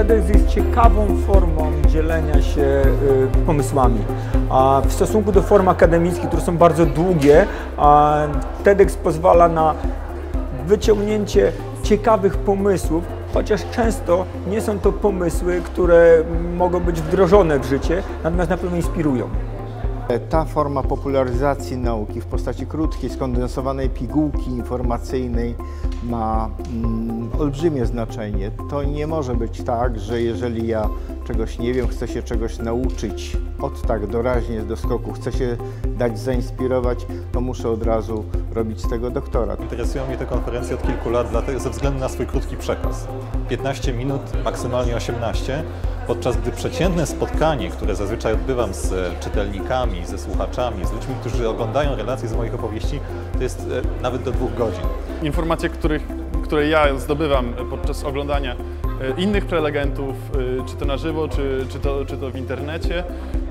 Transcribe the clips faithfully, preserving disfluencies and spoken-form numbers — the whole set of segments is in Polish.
TEDx jest ciekawą formą dzielenia się pomysłami. A w stosunku do form akademickich, które są bardzo długie, TEDx pozwala na wyciągnięcie ciekawych pomysłów, chociaż często nie są to pomysły, które mogą być wdrożone w życie, natomiast na pewno inspirują. Ta forma popularyzacji nauki w postaci krótkiej, skondensowanej pigułki informacyjnej ma mm, olbrzymie znaczenie. To nie może być tak, że jeżeli ja czegoś nie wiem, chcę się czegoś nauczyć od tak doraźnie, do skoku, chcę się dać zainspirować, to muszę od razu robić z tego doktorat. Interesują mnie te konferencje od kilku lat dlatego, ze względu na swój krótki przekaz. piętnaście minut, maksymalnie osiemnaście, podczas gdy przeciętne spotkanie, które zazwyczaj odbywam z czytelnikami, ze słuchaczami, z ludźmi, którzy oglądają relacje z moich opowieści, to jest nawet do dwóch godzin. Informacje, których, które ja zdobywam podczas oglądania innych prelegentów, czy to na żywo, czy, czy, to, czy to w internecie,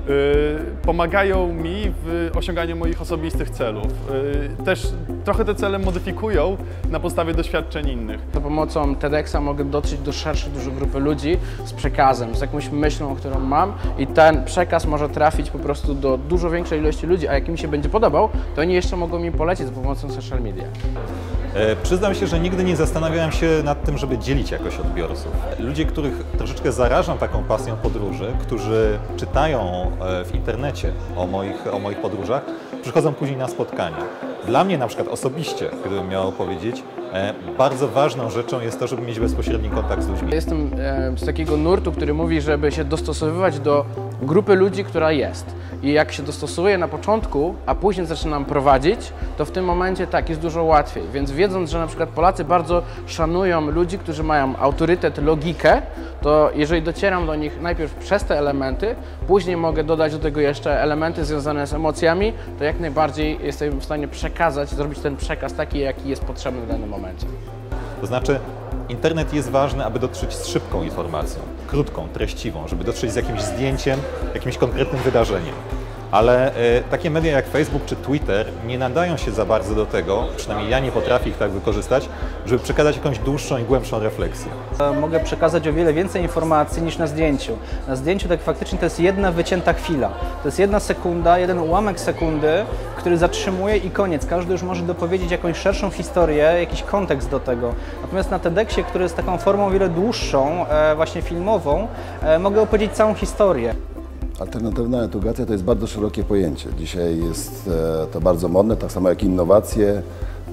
pomagają mi w osiąganiu moich osobistych celów. Też trochę te cele modyfikują na podstawie doświadczeń innych. Za pomocą TEDxa mogę dotrzeć do szerszej, dużej grupy ludzi z przekazem, z jakąś myślą, którą mam, i ten przekaz może trafić po prostu do dużo większej ilości ludzi, a jak mi się będzie podobał, to oni jeszcze mogą mi polecić za pomocą social media. E, przyznam się, że nigdy nie zastanawiałem się nad tym, żeby dzielić jakoś odbiorców. Ludzie, których troszeczkę zarażam taką pasją podróży, którzy czytają w internecie o moich, o moich podróżach, przychodzą później na spotkania. Dla mnie na przykład osobiście, gdybym miał powiedzieć, e, bardzo ważną rzeczą jest to, żeby mieć bezpośredni kontakt z ludźmi. Jestem e, z takiego nurtu, który mówi, żeby się dostosowywać do grupy ludzi, która jest. I jak się dostosuję na początku, a później zaczynam prowadzić, to w tym momencie tak, jest dużo łatwiej. Więc wiedząc, że na przykład Polacy bardzo szanują ludzi, którzy mają autorytet, logikę, to jeżeli docieram do nich najpierw przez te elementy, później mogę dodać do tego jeszcze elementy związane z emocjami, to jak najbardziej jestem w stanie przekazać, zrobić ten przekaz taki, jaki jest potrzebny w danym momencie. To znaczy, internet jest ważny, aby dotrzeć z szybką informacją, krótką, treściwą, żeby dotrzeć z jakimś zdjęciem, jakimś konkretnym wydarzeniem. Ale y, takie media jak Facebook czy Twitter nie nadają się za bardzo do tego, przynajmniej ja nie potrafię ich tak wykorzystać, żeby przekazać jakąś dłuższą i głębszą refleksję. Mogę przekazać o wiele więcej informacji niż na zdjęciu. Na zdjęciu tak faktycznie to jest jedna wycięta chwila. To jest jedna sekunda, jeden ułamek sekundy, który zatrzymuje i koniec. Każdy już może dopowiedzieć jakąś szerszą historię, jakiś kontekst do tego. Natomiast na TEDxie, który jest taką formą o wiele dłuższą, e, właśnie filmową, e, mogę opowiedzieć całą historię. Alternatywna edukacja to jest bardzo szerokie pojęcie. Dzisiaj jest to bardzo modne, tak samo jak innowacje.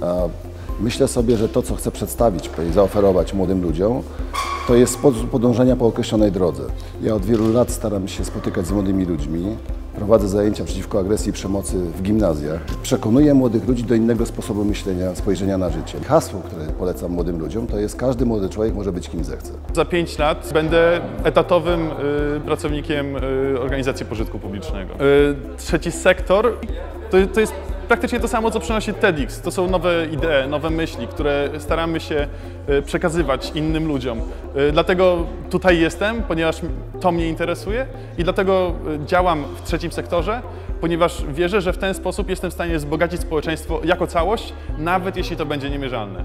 Myślę sobie, że to, co chcę przedstawić i zaoferować młodym ludziom, to jest sposób podążania po określonej drodze. Ja od wielu lat staram się spotykać z młodymi ludźmi. Prowadzę zajęcia przeciwko agresji i przemocy w gimnazjach. Przekonuję młodych ludzi do innego sposobu myślenia, spojrzenia na życie. Hasło, które polecam młodym ludziom, to jest: każdy młody człowiek może być kim zechce. Za pięć lat będę etatowym y, pracownikiem y, organizacji pożytku publicznego. Y, trzeci sektor to, to jest praktycznie to samo, co przynosi TEDx. To są nowe idee, nowe myśli, które staramy się przekazywać innym ludziom. Dlatego tutaj jestem, ponieważ to mnie interesuje, i dlatego działam w trzecim sektorze, ponieważ wierzę, że w ten sposób jestem w stanie wzbogacić społeczeństwo jako całość, nawet jeśli to będzie niemierzalne.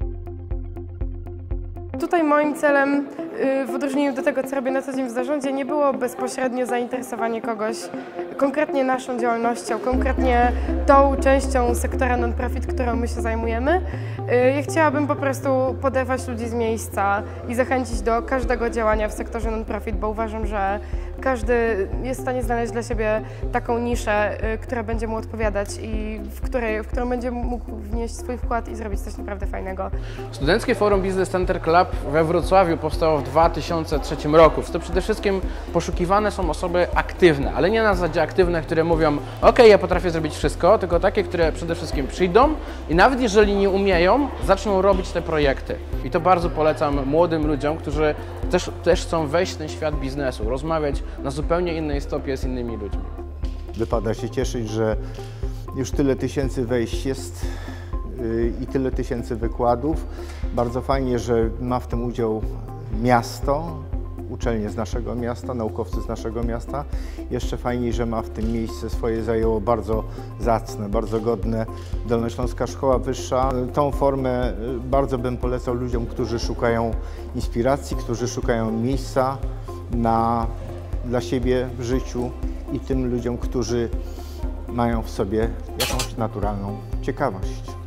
Tutaj moim celem, w odróżnieniu do tego, co robię na co dzień w zarządzie, nie było bezpośrednio zainteresowanie kogoś konkretnie naszą działalnością, konkretnie tą częścią sektora non-profit, którą my się zajmujemy. Ja chciałabym po prostu poderwać ludzi z miejsca i zachęcić do każdego działania w sektorze non-profit, bo uważam, że każdy jest w stanie znaleźć dla siebie taką niszę, która będzie mu odpowiadać i w, której, w którą będzie mógł wnieść swój wkład i zrobić coś naprawdę fajnego. Studenckie Forum Business Center Club we Wrocławiu powstało w dwa tysiące trzecim roku. To przede wszystkim poszukiwane są osoby aktywne, ale nie na zasadzie aktywne, które mówią: ok, ja potrafię zrobić wszystko, tylko takie, które przede wszystkim przyjdą i nawet jeżeli nie umieją, zaczną robić te projekty. I to bardzo polecam młodym ludziom, którzy też, też chcą wejść w ten świat biznesu, rozmawiać na zupełnie innej stopie z innymi ludźmi. Wypada się cieszyć, że już tyle tysięcy wejść jest yy, i tyle tysięcy wykładów. Bardzo fajnie, że ma w tym udział miasto uczelnie z naszego miasta, naukowcy z naszego miasta. Jeszcze fajniej, że ma w tym miejsce swoje zajęło bardzo zacne, bardzo godne Dolnośląska Szkoła Wyższa. Tą formę bardzo bym polecał ludziom, którzy szukają inspiracji, którzy szukają miejsca na, dla siebie w życiu i tym ludziom, którzy mają w sobie jakąś naturalną ciekawość.